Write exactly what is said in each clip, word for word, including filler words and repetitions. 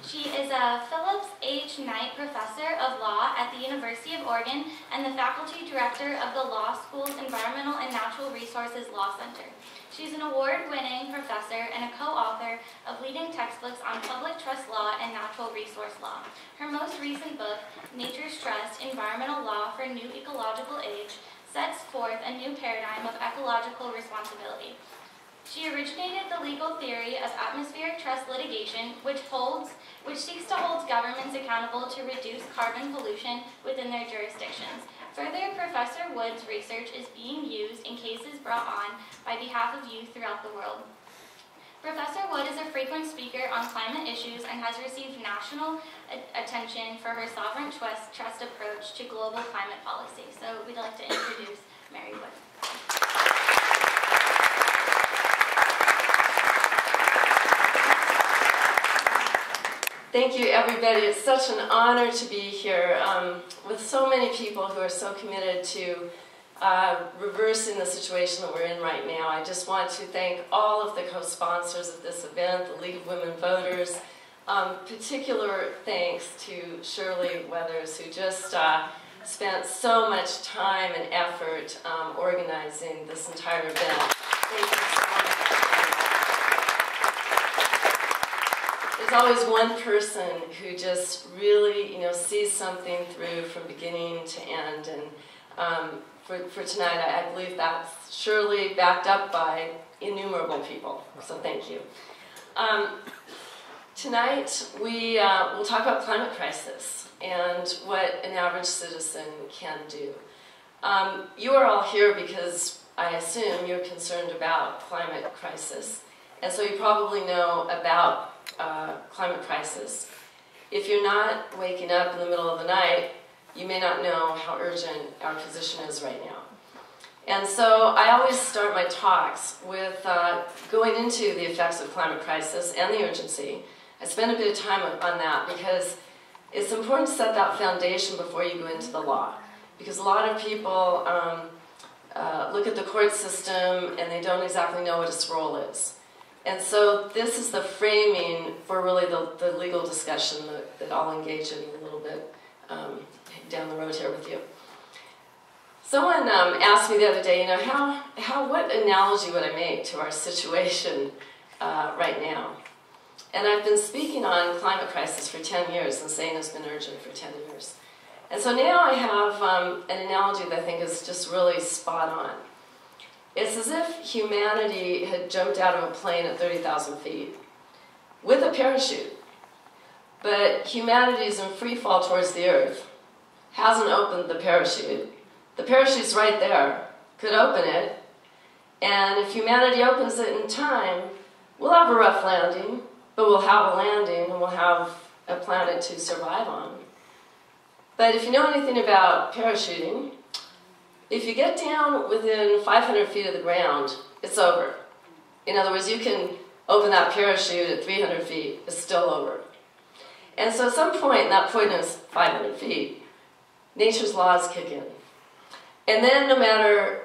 She is a Phillips H. Knight Professor of Law at the University of Oregon and the Faculty Director of the Law School's Environmental and Natural Resources Law Center. She's an award-winning professor and a co-author of leading textbooks on public trust law and natural resource law. Her most recent book, Nature's Trust, Environmental Law for a New Ecological Age, sets forth a new paradigm of ecological responsibility. She originated the legal theory of atmospheric trust litigation, which holds, which seeks to hold governments accountable to reduce carbon pollution within their jurisdictions. Further, Professor Wood's research is being used in cases brought on by behalf of youth throughout the world. Professor Wood is a frequent speaker on climate issues and has received national attention for her sovereign trust, trust approach to global climate policy. So we'd like to introduce Mary Wood. Thank you, everybody. It's such an honor to be here um, with so many people who are so committed to uh, reversing the situation that we're in right now. I just want to thank all of the co-sponsors of this event, the League of Women Voters. Um, particular thanks to Shirley Weathers, who just uh, spent so much time and effort um, organizing this entire event. Thank you so much. There's always one person who just really, you know, sees something through from beginning to end, and um, for, for tonight, I, I believe that's surely backed up by innumerable people, so thank you. Um, tonight, we uh, will talk about climate crisis and what an average citizen can do. Um, you are all here because I assume you're concerned about climate crisis, and so you probably know about Uh, climate crisis. If you're not waking up in the middle of the night, you may not know how urgent our position is right now. And so I always start my talks with uh, going into the effects of climate crisis and the urgency. I spend a bit of time on that because it's important to set that foundation before you go into the law. Because a lot of people um, uh, look at the court system and they don't exactly know what its role is. And so this is the framing for really the, the legal discussion that, that I'll engage in a little bit um, down the road here with you. Someone um, asked me the other day, you know, how, how, what analogy would I make to our situation uh, right now? And I've been speaking on climate crisis for ten years and saying it's been urgent for ten years. And so now I have um, an analogy that I think is just really spot on. It's as if humanity had jumped out of a plane at thirty thousand feet with a parachute, but humanity is in free fall towards the earth, hasn't opened the parachute. The parachute's right there, could open it, and if humanity opens it in time, we'll have a rough landing, but we'll have a landing and we'll have a planet to survive on. But if you know anything about parachuting, if you get down within five hundred feet of the ground, it's over. In other words, you can open that parachute at three hundred feet, it's still over. And so at some point, that point is five hundred feet, nature's laws kick in. And then no matter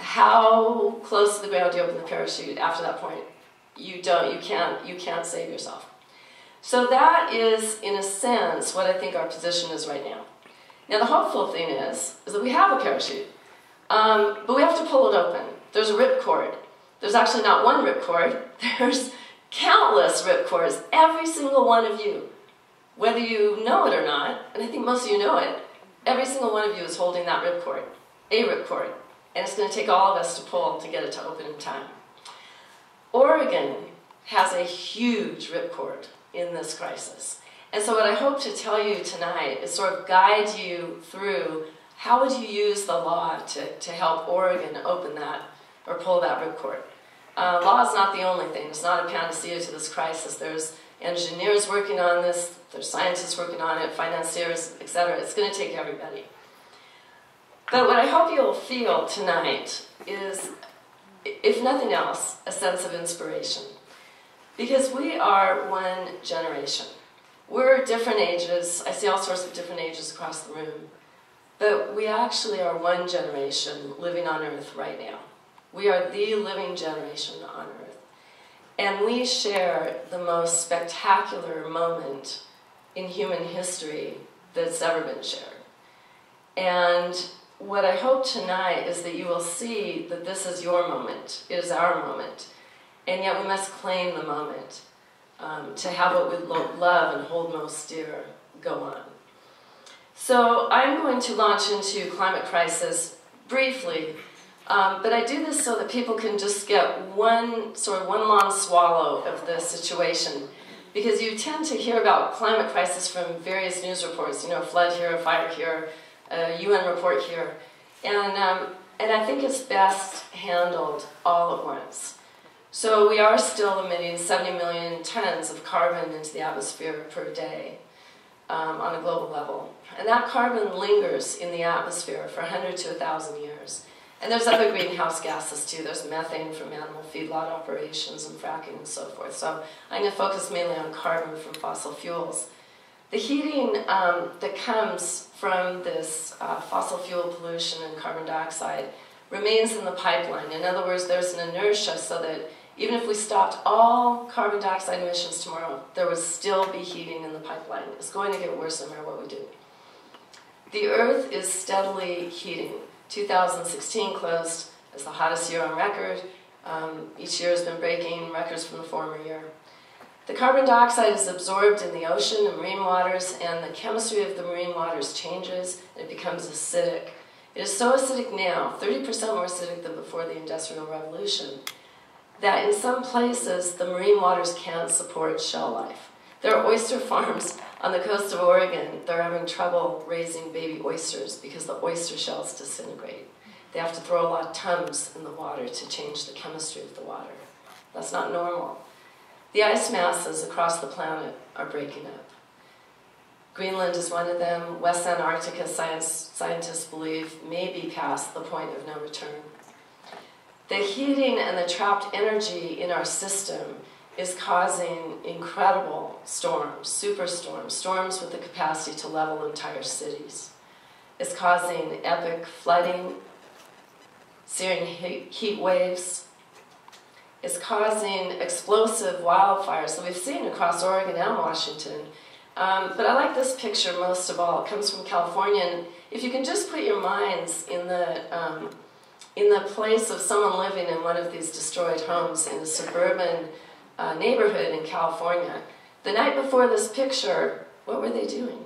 how close to the ground you open the parachute, after that point, you don't, you can't, you can't save yourself. So that is, in a sense, what I think our position is right now. Now the hopeful thing is, is that we have a parachute. Um, but we have to pull it open. There's a ripcord. There's actually not one ripcord. There's countless ripcords, every single one of you. Whether you know it or not, and I think most of you know it, every single one of you is holding that ripcord, a ripcord. And it's going to take all of us to pull to get it to open in time. Oregon has a huge ripcord in this crisis. And so what I hope to tell you tonight is sort of guide you through how would you use the law to, to help Oregon open that or pull that ripcord? Uh, law is not the only thing. It's not a panacea to this crisis. There's engineers working on this, there's scientists working on it, financiers, et cetera. It's going to take everybody. But what I hope you'll feel tonight is, if nothing else, a sense of inspiration. Because we are one generation. We're different ages. I see all sorts of different ages across the room. But we actually are one generation living on Earth right now. We are the living generation on Earth. And we share the most spectacular moment in human history that's ever been shared. And what I hope tonight is that you will see that this is your moment. It is our moment. And yet we must claim the moment um, to have what we lo love and hold most dear go on. So I'm going to launch into climate crisis briefly, um, but I do this so that people can just get one sort of one long swallow of the situation, because you tend to hear about climate crisis from various news reports, you know, flood here, fire here, a U N report here, and, um, and I think it's best handled all at once. So we are still emitting seventy million tons of carbon into the atmosphere per day um, on a global level. And that carbon lingers in the atmosphere for one hundred to one thousand years. And there's other greenhouse gases too. There's methane from animal feedlot operations and fracking and so forth. So I'm going to focus mainly on carbon from fossil fuels. The heating um, that comes from this uh, fossil fuel pollution and carbon dioxide remains in the pipeline. In other words, there's an inertia so that even if we stopped all carbon dioxide emissions tomorrow, there would still be heating in the pipeline. It's going to get worse no matter what we do. The Earth is steadily heating. two thousand sixteen closed as the hottest year on record. Um, each year has been breaking records from the former year. The carbon dioxide is absorbed in the ocean and marine waters, and the chemistry of the marine waters changes, and it becomes acidic. It is so acidic now, thirty percent more acidic than before the Industrial Revolution, that in some places the marine waters can't support shell life. There are oyster farms on the coast of Oregon. They're having trouble raising baby oysters because the oyster shells disintegrate. They have to throw a lot of Tums in the water to change the chemistry of the water. That's not normal. The ice masses across the planet are breaking up. Greenland is one of them. West Antarctica, science, scientists believe, may be past the point of no return. The heating and the trapped energy in our system is causing incredible storms, superstorms, storms with the capacity to level entire cities. It's causing epic flooding, searing heat waves. It's causing explosive wildfires that we've seen across Oregon and Washington. Um, but I like this picture most of all. It comes from California, and if you can just put your minds in the um, in the place of someone living in one of these destroyed homes in a suburban uh, neighborhood in California. The night before this picture, what were they doing?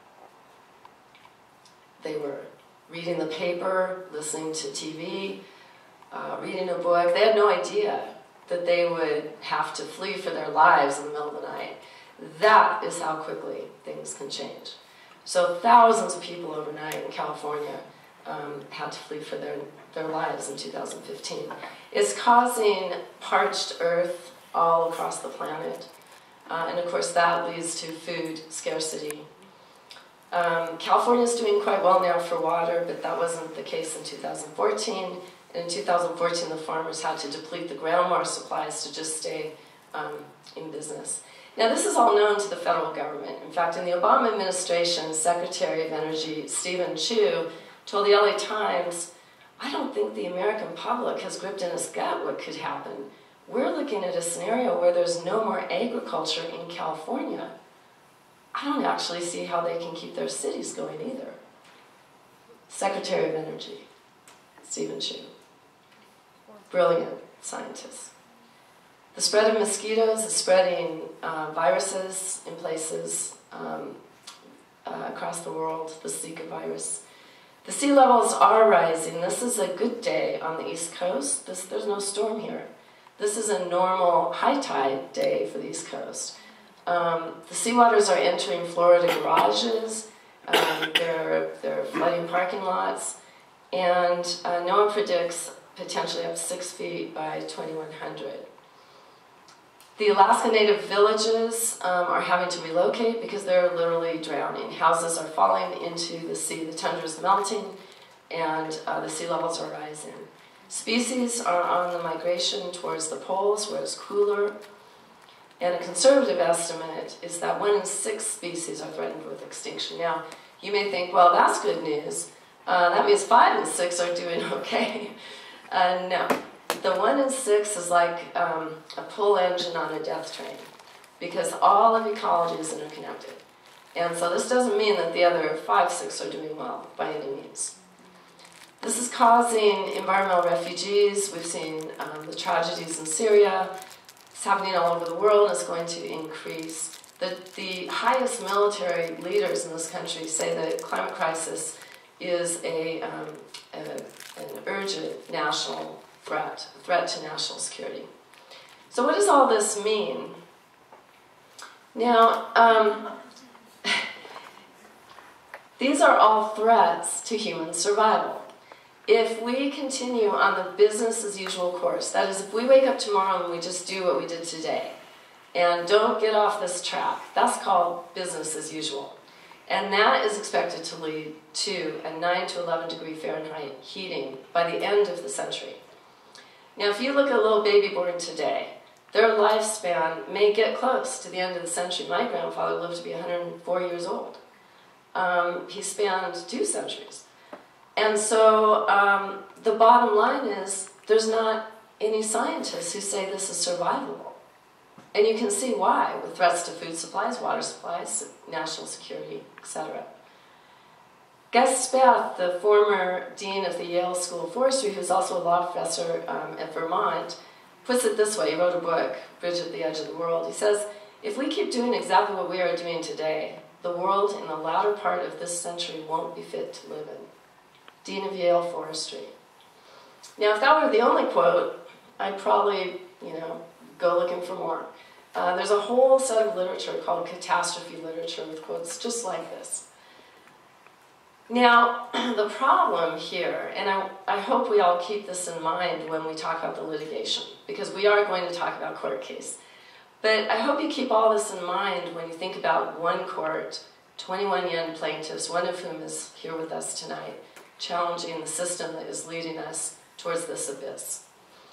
They were reading the paper, listening to T V, uh, reading a book. They had no idea that they would have to flee for their lives in the middle of the night. That is how quickly things can change. So thousands of people overnight in California um, had to flee for their, their lives in two thousand fifteen. It's causing parched earth all across the planet. Uh, and of course that leads to food scarcity. Um, California is doing quite well now for water, but that wasn't the case in two thousand fourteen. In two thousand fourteen, the farmers had to deplete the groundwater supplies to just stay um, in business. Now, this is all known to the federal government. In fact, in the Obama administration, Secretary of Energy Stephen Chu told the L A Times, "I don't think the American public has gripped in its gut what could happen. We're looking at a scenario where there's no more agriculture in California. I don't actually see how they can keep their cities going either." Secretary of Energy, Stephen Chu. Brilliant scientist. The spread of mosquitoes is spreading uh, viruses in places um, uh, across the world, the Zika virus. The sea levels are rising. This is a good day on the East Coast. This, there's no storm here. This is a normal high tide day for the East Coast. Um, the seawaters are entering Florida garages. Um, they're, they're flooding parking lots. And uh, NOAA predicts potentially up six feet by twenty-one hundred. The Alaska Native villages um, are having to relocate because they're literally drowning. Houses are falling into the sea. The tundra is melting, and uh, the sea levels are rising. Species are on the migration towards the poles where it's cooler. And a conservative estimate is that one in six species are threatened with extinction. Now, you may think, well, that's good news. Uh, that means five in six are doing okay. Uh, no. The one in six is like um, a pull engine on a death train, because all of ecology is interconnected. And so this doesn't mean that the other five, six are doing well by any means. This is causing environmental refugees. We've seen um, the tragedies in Syria. It's happening all over the world, and it's going to increase. The, the highest military leaders in this country say that climate crisis is a, um, a, an urgent national threat, threat to national security. So what does all this mean? Now, um, these are all threats to human survival. If we continue on the business as usual course, that is, if we wake up tomorrow and we just do what we did today, and don't get off this track, that's called business as usual. And that is expected to lead to a nine to eleven degree Fahrenheit heating by the end of the century. Now, if you look at a little baby born today, their lifespan may get close to the end of the century. My grandfather lived to be one hundred four years old. Um, he spanned two centuries. And so um, the bottom line is there's not any scientists who say this is survivable. And you can see why, with threats to food supplies, water supplies, national security, et cetera. Gus Spath, the former dean of the Yale School of Forestry, who's also a law professor um, at Vermont, puts it this way. He wrote a book, Bridge at the Edge of the World. He says, if we keep doing exactly what we are doing today, the world in the latter part of this century won't be fit to live in. Dean of Yale Forestry. Now, if that were the only quote, I'd probably, you know, go looking for more. Uh, there's a whole set of literature called catastrophe literature with quotes just like this. Now, the problem here, and I, I hope we all keep this in mind when we talk about the litigation, because we are going to talk about court case. But I hope you keep all this in mind when you think about one court, twenty-one young plaintiffs, one of whom is here with us tonight, challenging the system that is leading us towards this abyss.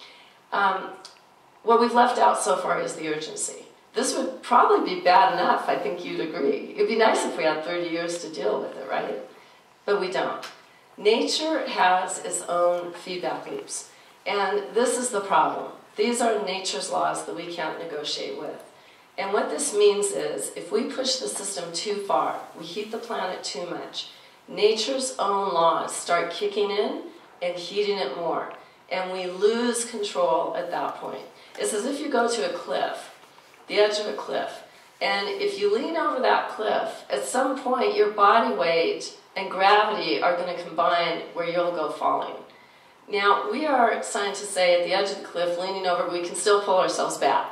Um, what we've left out so far is the urgency. This would probably be bad enough, I think you'd agree. It'd be nice if we had thirty years to deal with it, right? But we don't. Nature has its own feedback loops, and this is the problem. These are nature's laws that we can't negotiate with. And what this means is, if we push the system too far, we heat the planet too much, nature's own laws start kicking in and heating it more, and we lose control at that point. It's as if you go to a cliff, the edge of a cliff, and if you lean over that cliff, at some point your body weight and gravity are going to combine where you'll go falling. Now, we are, scientists say, at the edge of the cliff, leaning over, we can still pull ourselves back.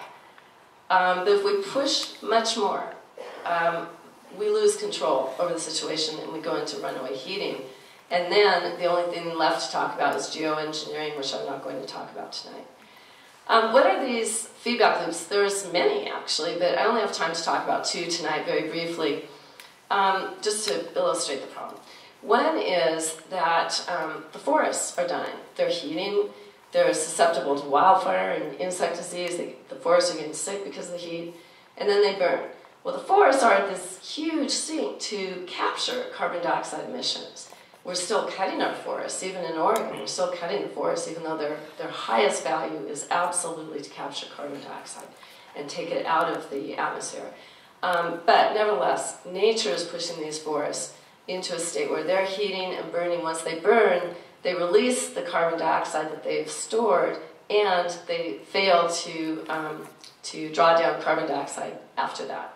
Um, but if we push much more, um, we lose control over the situation and we go into runaway heating. And then the only thing left to talk about is geoengineering, which I'm not going to talk about tonight. Um, what are these feedback loops? There's many, actually, but I only have time to talk about two tonight very briefly, um, just to illustrate the problem. One is that um, the forests are dying. They're heating. They're susceptible to wildfire and insect disease. They, the forests are getting sick because of the heat, and then they burn. Well, the forests are this huge sink to capture carbon dioxide emissions. We're still cutting our forests, even in Oregon. We're still cutting the forests, even though their, their highest value is absolutely to capture carbon dioxide and take it out of the atmosphere. Um, but nevertheless, nature is pushing these forests into a state where they're heating and burning. Once they burn, they release the carbon dioxide that they've stored, and they fail to, um, to draw down carbon dioxide after that.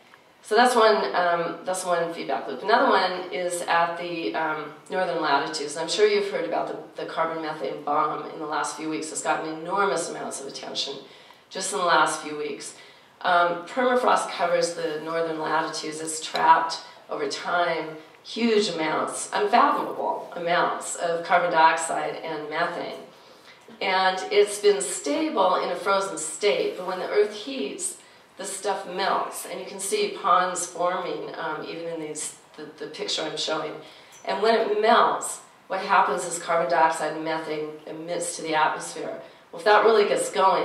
So that's one, um, that's one feedback loop. Another one is at the um, northern latitudes. I'm sure you've heard about the, the carbon methane bomb in the last few weeks. It's gotten enormous amounts of attention just in the last few weeks. Um, permafrost covers the northern latitudes. It's trapped over time huge amounts, unfathomable amounts of carbon dioxide and methane. And it's been stable in a frozen state, but when the Earth heats, this stuff melts, and you can see ponds forming um, even in these, the, the picture I'm showing. And when it melts, what happens is carbon dioxide and methane emits to the atmosphere. Well, if that really gets going,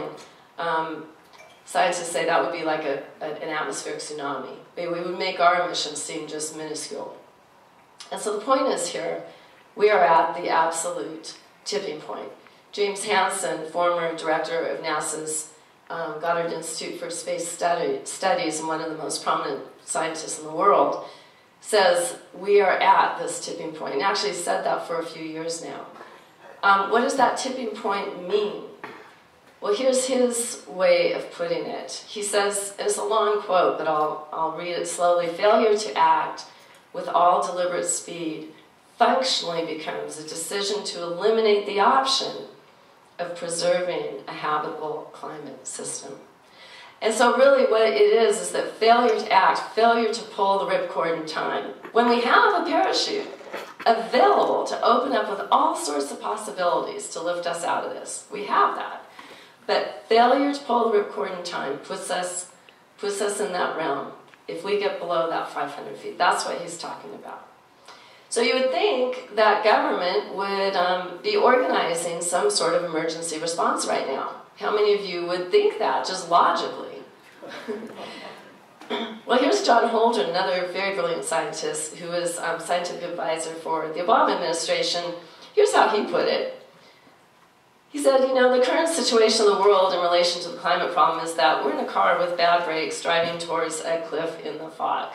um, scientists say that would be like a, a, an atmospheric tsunami. We would make our emissions seem just minuscule. And so the point is here, we are at the absolute tipping point. James Hansen, former director of NASA's um, Goddard Institute for Space Study, Studies and one of the most prominent scientists in the world, says we are at this tipping point. And actually said that for a few years now. Um, what does that tipping point mean? Well, here's his way of putting it. He says, it's a long quote, but I'll, I'll read it slowly. Failure to act with all deliberate speed functionally becomes a decision to eliminate the option of preserving a habitable climate system. And so really what it is is that failure to act, failure to pull the ripcord in time. When we have a parachute available to open up with all sorts of possibilities to lift us out of this, we have that. But failure to pull the ripcord in time puts us, puts us in that realm if we get below that five hundred feet. That's what he's talking about. So you would think that government would um, be organizing some sort of emergency response right now. How many of you would think that, just logically? Well, here's John Holdren, another very brilliant scientist who was um, scientific advisor for the Obama administration. Here's how he put it. He said, you know, the current situation of the world in relation to the climate problem is that we're in a car with bad brakes driving towards a cliff in the fog.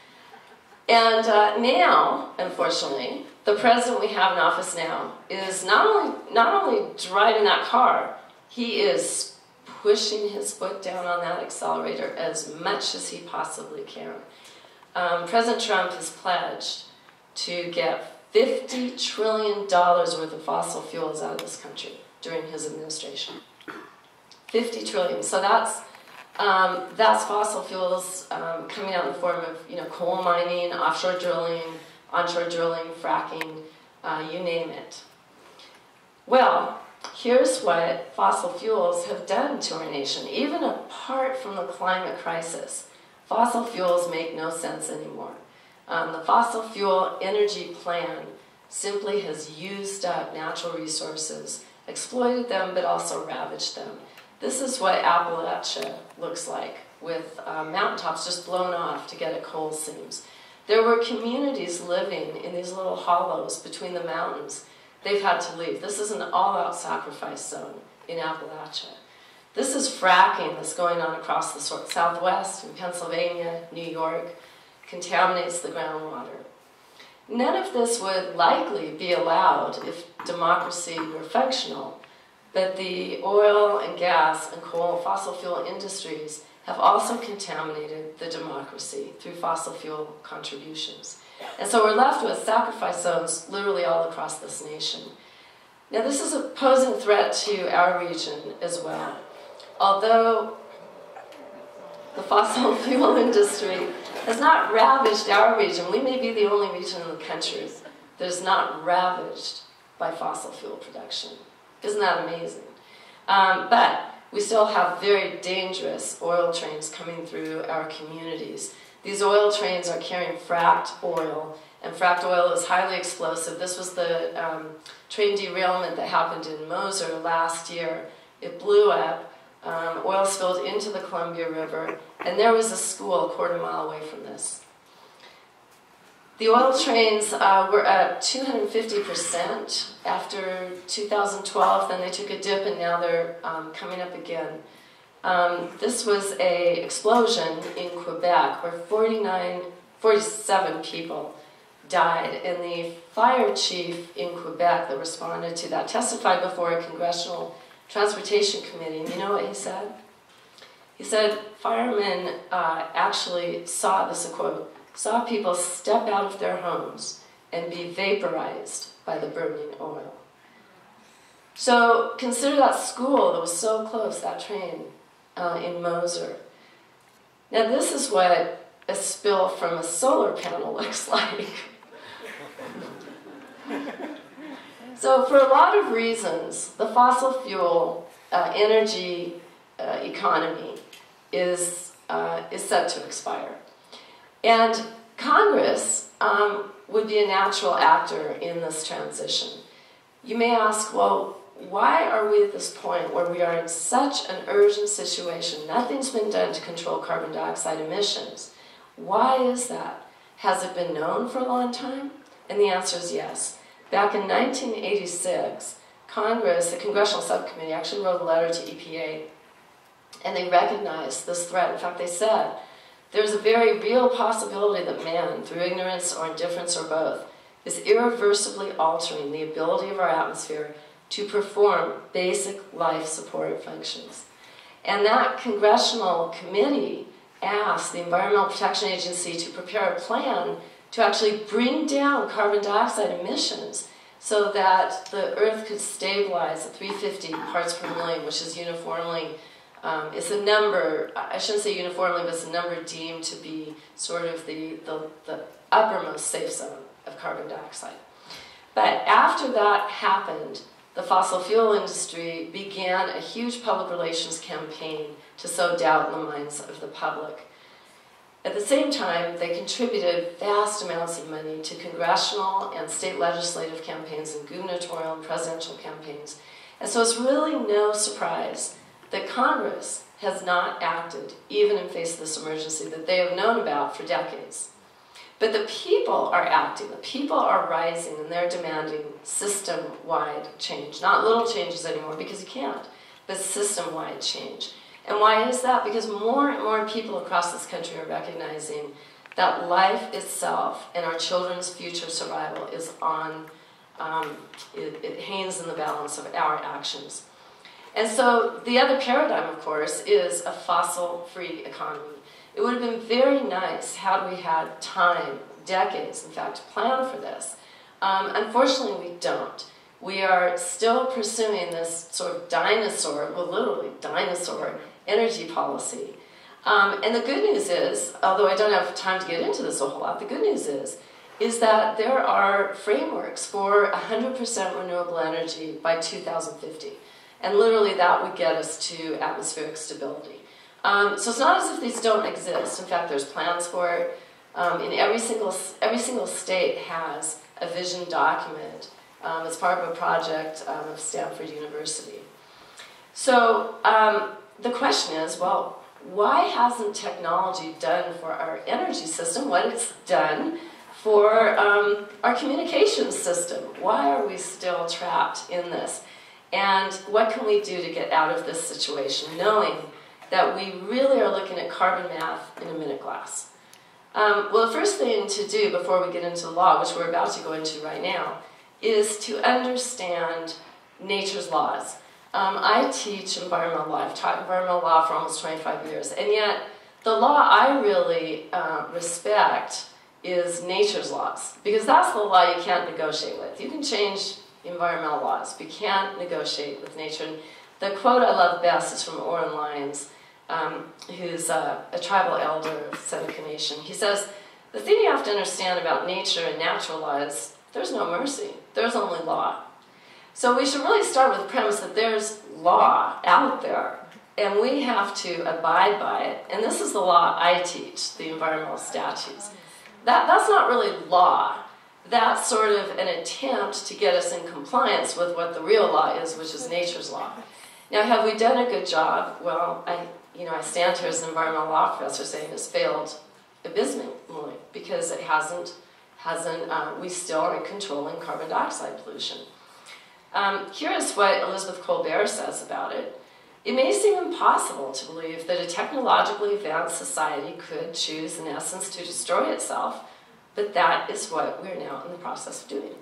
And uh, now, unfortunately, the president we have in office now is not only, not only driving that car, he is pushing his foot down on that accelerator as much as he possibly can. Um, President Trump has pledged to get fifty trillion dollars worth of fossil fuels out of this country during his administration. fifty trillion dollars. So that's, um, that's fossil fuels um, coming out in the form of you know, coal mining, offshore drilling, onshore drilling, fracking, uh, you name it. Well, here's what fossil fuels have done to our nation. Even apart from the climate crisis, fossil fuels make no sense anymore. Um, the fossil fuel energy plan simply has used up natural resources, exploited them, but also ravaged them. This is what Appalachia looks like, with uh, mountaintops just blown off to get at coal seams. There were communities living in these little hollows between the mountains. They've had to leave. This is an all-out sacrifice zone in Appalachia. This is fracking that's going on across the Southwest, in Pennsylvania, New York, contaminates the groundwater. None of this would likely be allowed if democracy were functional, but the oil and gas and coal fossil fuel industries have also contaminated the democracy through fossil fuel contributions. And so we're left with sacrifice zones literally all across this nation. Now this is a posing threat to our region as well. Although the fossil fuel industry has not ravaged our region, we may be the only region in the country that is not ravaged by fossil fuel production. Isn't that amazing? Um, but we still have very dangerous oil trains coming through our communities. These oil trains are carrying fracked oil, and fracked oil is highly explosive. This was the um, train derailment that happened in Moser last year. It blew up. Um, oil spilled into the Columbia River, and there was a school a quarter mile away from this. The oil trains uh, were up two hundred fifty percent after two thousand twelve, then they took a dip, and now they're um, coming up again. Um, this was an explosion in Quebec where forty-nine, forty-seven people died, and the fire chief in Quebec that responded to that testified before a congressional Transportation Committee, and you know what he said? He said firemen uh, actually saw, this is a quote, saw people step out of their homes and be vaporized by the burning oil. So consider that school that was so close, that train uh, in Moser. Now this is what a spill from a solar panel looks like. So for a lot of reasons, the fossil fuel uh, energy uh, economy is, uh, is set to expire. And Congress um, would be a natural actor in this transition. You may ask, well, why are we at this point where we are in such an urgent situation? Nothing's been done to control carbon dioxide emissions. Why is that? Has it been known for a long time? And the answer is yes. Back in nineteen eighty-six, Congress, the Congressional Subcommittee, actually wrote a letter to E P A and they recognized this threat. In fact, they said, there's a very real possibility that man, through ignorance or indifference or both, is irreversibly altering the ability of our atmosphere to perform basic life support functions. And that congressional committee asked the Environmental Protection Agency to prepare a plan to actually bring down carbon dioxide emissions so that the Earth could stabilize at three hundred fifty parts per million, which is uniformly, um, it's a number, I shouldn't say uniformly, but it's a number deemed to be sort of the, the, the uppermost safe zone of carbon dioxide. But after that happened, the fossil fuel industry began a huge public relations campaign to sow doubt in the minds of the public. At the same time, they contributed vast amounts of money to congressional and state legislative campaigns and gubernatorial and presidential campaigns. And so it's really no surprise that Congress has not acted, even in face of this emergency that they have known about for decades. But the people are acting, the people are rising, and they're demanding system-wide change. Not little changes anymore, because you can't, but system-wide change. And why is that? Because more and more people across this country are recognizing that life itself and our children's future survival is on, um, it, it hangs in the balance of our actions. And so the other paradigm, of course, is a fossil-free economy. It would have been very nice had we had time, decades, in fact, to plan for this. Um, unfortunately, we don't. We are still pursuing this sort of dinosaur, well, literally dinosaur, energy policy. Um, and the good news is, although I don't have time to get into this a whole lot, the good news is, is that there are frameworks for one hundred percent renewable energy by two thousand fifty. And literally that would get us to atmospheric stability. Um, so it's not as if these don't exist. In fact, there's plans for it. Um, in every single, every single state has a vision document um, as part of a project um, of Stanford University. So um, the question is, well, why hasn't technology done for our energy system what it's done for um, our communications system? Why are we still trapped in this? And what can we do to get out of this situation, knowing that we really are looking at carbon math in a minute glass? Um, well, the first thing to do before we get into the law, which we're about to go into right now, is to understand nature's laws. Um, I teach environmental law. I've taught environmental law for almost twenty-five years, and yet the law I really uh, respect is nature's laws, because that's the law you can't negotiate with. You can change environmental laws, but you can't negotiate with nature. And the quote I love best is from Oren Lyons, um, who's uh, a tribal elder of Seneca Nation. He says, the thing you have to understand about nature and natural law is there's no mercy, there's only law. So we should really start with the premise that there's law out there, and we have to abide by it. And this is the law I teach, the environmental statutes. That, that's not really law. That's sort of an attempt to get us in compliance with what the real law is, which is nature's law. Now, have we done a good job? Well, I, you know, I stand here as an environmental law professor saying it's failed abysmally, because it hasn't, hasn't uh, we still are controlling carbon dioxide pollution. Um, here is what Elizabeth Colbert says about it. It may seem impossible to believe that a technologically advanced society could choose, in essence, to destroy itself, but that is what we're now in the process of doing.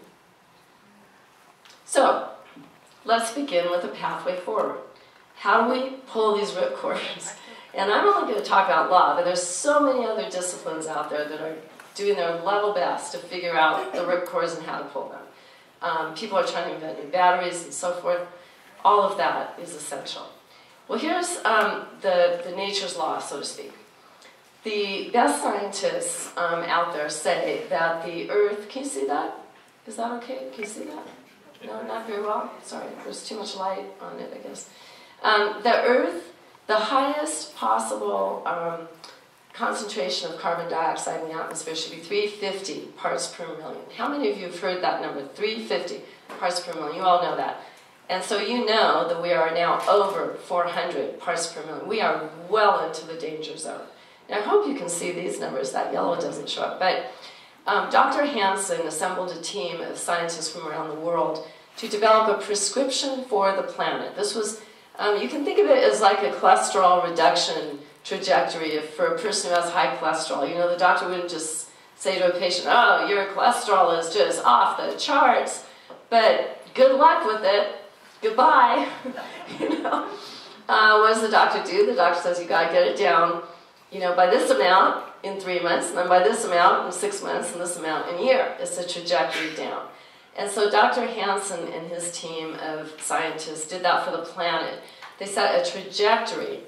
So, let's begin with a pathway forward. How do we pull these ripcords? And I'm only going to talk about law, but there's so many other disciplines out there that are doing their level best to figure out the ripcords and how to pull them. Um, people are trying to invent new batteries and so forth. All of that is essential. Well, here's um, the, the nature's law, so to speak. The best scientists um, out there say that the Earth, can you see that? Is that okay? Can you see that? No, not very well? Sorry, there's too much light on it, I guess. Um, the Earth, the highest possible um, concentration of carbon dioxide in the atmosphere should be three hundred fifty parts per million. How many of you have heard that number? three hundred fifty parts per million. You all know that. And so you know that we are now over four hundred parts per million. We are well into the danger zone. Now, I hope you can see these numbers. That yellow doesn't show up. But um, Doctor Hansen assembled a team of scientists from around the world to develop a prescription for the planet. This was Um, you can think of it as like a cholesterol reduction trajectory. If for a person who has high cholesterol, you know, the doctor wouldn't just say to a patient, oh, your cholesterol is just off the charts, but good luck with it, goodbye. You know, uh, what does the doctor do? The doctor says you got to get it down, you know, by this amount in three months, and then by this amount in six months, and this amount in a year. It's a trajectory down. And so Doctor Hansen and his team of scientists did that for the planet. They set a trajectory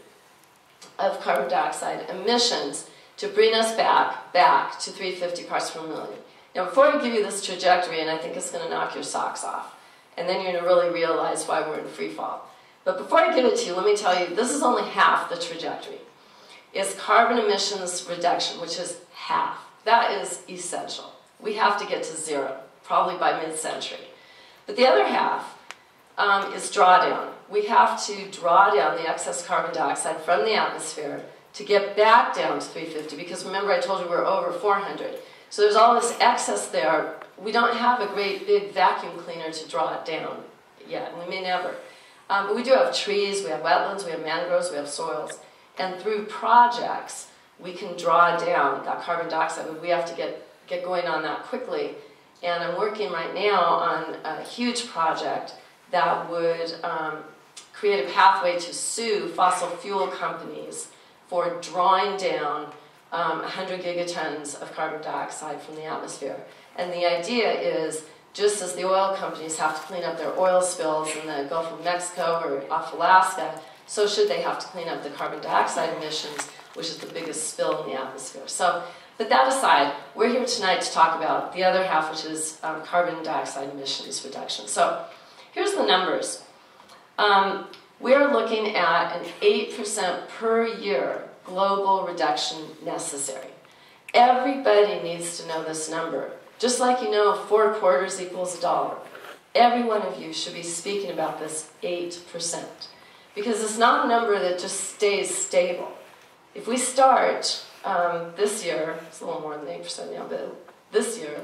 of carbon dioxide emissions to bring us back, back to three hundred fifty parts per million. Now, before I give you this trajectory, and I think it's going to knock your socks off, and then you're going to really realize why we're in free fall. But before I give it to you, let me tell you, this is only half the trajectory. It's carbon emissions reduction, which is half. That is essential. We have to get to zero, probably by mid-century. But the other half um, is drawdown. We have to draw down the excess carbon dioxide from the atmosphere to get back down to three hundred fifty, because remember I told you we're over four hundred. So there's all this excess there. We don't have a great big vacuum cleaner to draw it down yet, and we may never. Um, but we do have trees, we have wetlands, we have mangroves, we have soils. And through projects, we can draw down that carbon dioxide, but we have to get, get going on that quickly. And I'm working right now on a huge project that would um, create a pathway to sue fossil fuel companies for drawing down um, one hundred gigatons of carbon dioxide from the atmosphere. And the idea is, just as the oil companies have to clean up their oil spills in the Gulf of Mexico or off Alaska, so should they have to clean up the carbon dioxide emissions, which is the biggest spill in the atmosphere. So, but that aside, we're here tonight to talk about the other half, which is um, carbon dioxide emissions reduction. So here's the numbers. Um, we're looking at an eight percent per year global reduction necessary. Everybody needs to know this number. Just like you know four quarters equals a dollar. Every one of you should be speaking about this eight percent. Because it's not a number that just stays stable. If we start um, this year, it's a little more than eight percent now, but this year,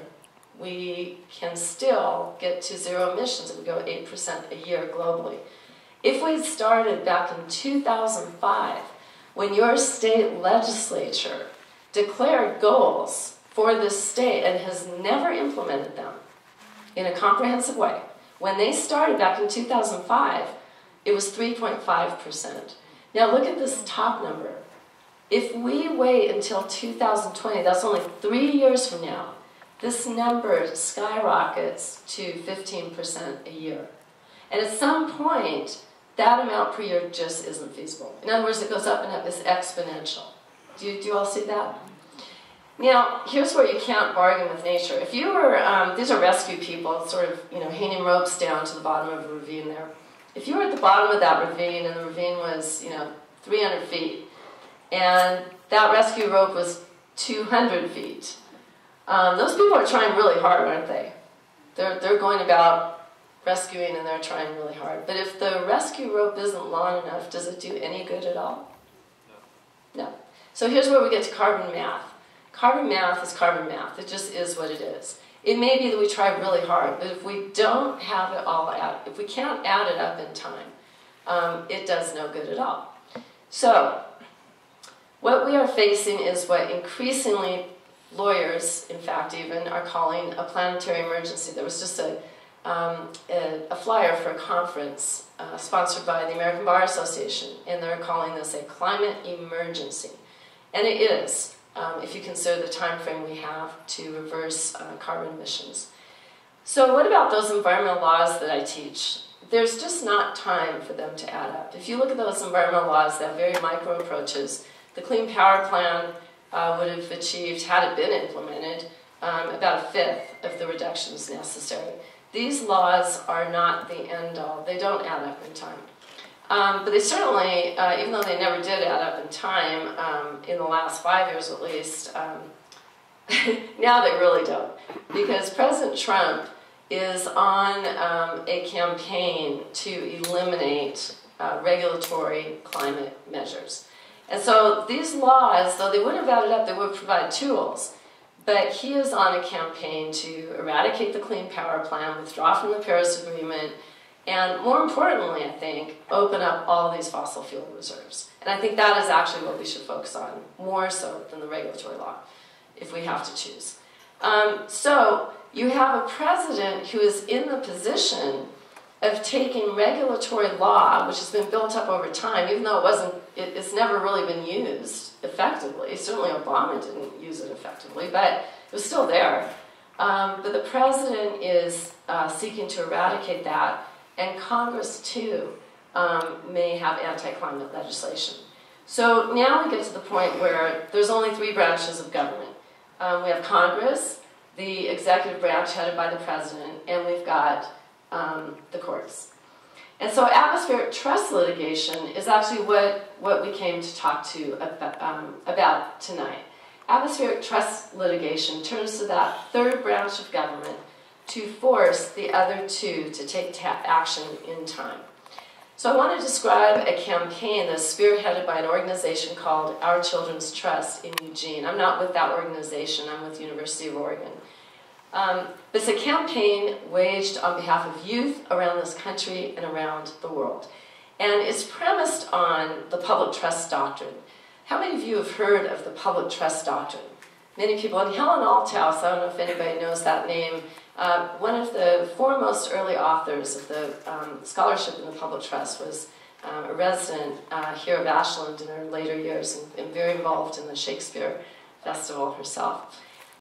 we can still get to zero emissions if we go eight percent a year globally. If we started back in two thousand five, when your state legislature declared goals for this state and has never implemented them in a comprehensive way, when they started back in two thousand five, it was three point five percent. Now look at this top number. If we wait until two thousand twenty, that's only three years from now, this number skyrockets to fifteen percent a year. And at some point, that amount per year just isn't feasible. In other words, it goes up and up, it's exponential. Do you, do you all see that? Now, here's where you can't bargain with nature. If you were, um, these are rescue people, sort of, you know, hanging ropes down to the bottom of a ravine there. If you were at the bottom of that ravine and the ravine was, you know, three hundred feet, and that rescue rope was two hundred feet, um, those people are trying really hard, aren't they? They're, they're going about rescuing and they're trying really hard. But if the rescue rope isn't long enough, does it do any good at all? No. No. So here's where we get to carbon math. Carbon math is carbon math. It just is what it is. It may be that we try really hard, but if we don't have it all out, if we can't add it up in time, um, it does no good at all. So, what we are facing is what increasingly lawyers, in fact even, are calling a planetary emergency. There was just a, um, a, a flyer for a conference uh, sponsored by the American Bar Association, and they're calling this a climate emergency. And it is. Um, if you consider the time frame we have to reverse uh, carbon emissions. So what about those environmental laws that I teach? There's just not time for them to add up. If you look at those environmental laws, they have very micro approaches. The Clean Power Plan uh, would have achieved, had it been implemented, um, about a fifth of the reductions necessary. These laws are not the end all. They don't add up in time. Um, but they certainly, uh, even though they never did add up in time, um, in the last five years at least, um, now they really don't. Because President Trump is on um, a campaign to eliminate uh, regulatory climate measures. And so these laws, though they wouldn't have added up, they would provide tools. But he is on a campaign to eradicate the Clean Power Plan, withdraw from the Paris Agreement, and more importantly, I think, open up all these fossil fuel reserves. And I think that is actually what we should focus on, more so than the regulatory law, if we have to choose. Um, so you have a president who is in the position of taking regulatory law, which has been built up over time, even though it wasn't, it, it's never really been used effectively. Certainly Obama didn't use it effectively, but it was still there. Um, but the president is uh, seeking to eradicate that, and Congress, too, um, may have anti-climate legislation. So now we get to the point where there's only three branches of government. Um, we have Congress, the executive branch headed by the president, and we've got um, the courts. And so atmospheric trust litigation is actually what, what we came to talk to about, um, about tonight. Atmospheric trust litigation turns to that third branch of government to force the other two to take ta action in time. So I want to describe a campaign that's spearheaded by an organization called Our Children's Trust in Eugene. I'm not with that organization, I'm with the University of Oregon. Um, but it's a campaign waged on behalf of youth around this country and around the world. And it's premised on the public trust doctrine. How many of you have heard of the public trust doctrine? Many people. And Helen Althouse, I don't know if anybody knows that name, uh, one of the foremost early authors of the um, scholarship in the public trust, was um, a resident uh, here of Ashland in her later years, and, and very involved in the Shakespeare Festival herself.